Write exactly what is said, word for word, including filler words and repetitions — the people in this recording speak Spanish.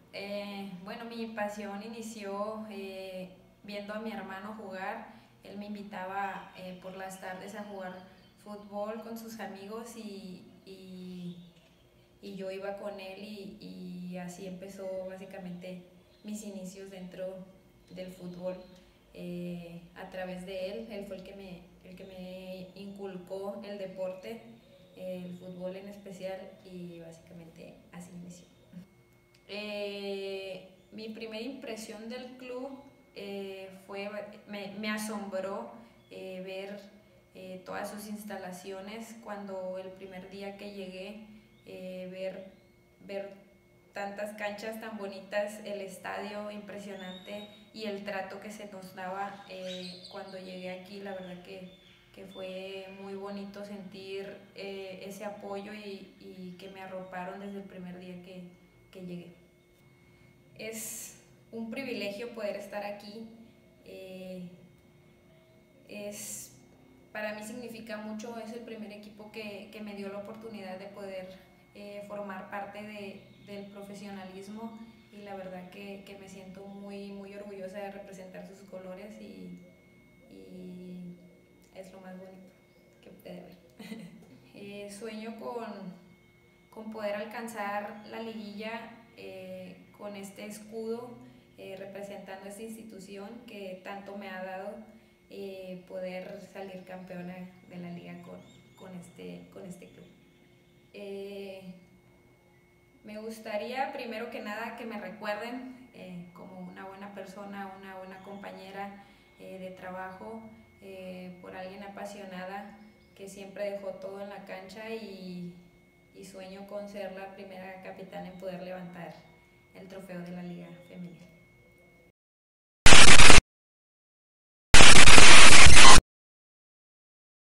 Eh, bueno, mi pasión inició eh, viendo a mi hermano jugar. Él me invitaba eh, por las tardes a jugar fútbol con sus amigos y, y, y yo iba con él y, y así empezó básicamente mis inicios dentro del fútbol. Eh, a través de él, él fue el que me, el que me inculcó el deporte, el fútbol en especial, y básicamente así inició. Eh, mi primera impresión del club eh, fue, me, me asombró eh, ver eh, todas sus instalaciones cuando el primer día que llegué, eh, ver, ver tantas canchas tan bonitas, el estadio impresionante y el trato que se nos daba eh, cuando llegué aquí, la verdad que, que fue muy bonito sentir eh, ese apoyo y, y que me arroparon desde el primer día que, que llegué. Es un privilegio poder estar aquí. Eh, es, para mí significa mucho, es el primer equipo que, que me dio la oportunidad de poder eh, formar parte de, del profesionalismo y la verdad que, que, me siento muy, muy orgullosa de representar sus colores y, y es lo más bonito que puede haber. eh, sueño con, con poder alcanzar la liguilla eh, con este escudo eh, representando esta institución que tanto me ha dado eh, poder salir campeona de la liga con, con, este, con este club. Eh, me gustaría primero que nada que me recuerden eh, como una buena persona, una buena compañera eh, de trabajo, eh, por alguien apasionada que siempre dejó todo en la cancha y, y sueño con ser la primera capitana en poder levantar el trofeo de la liga.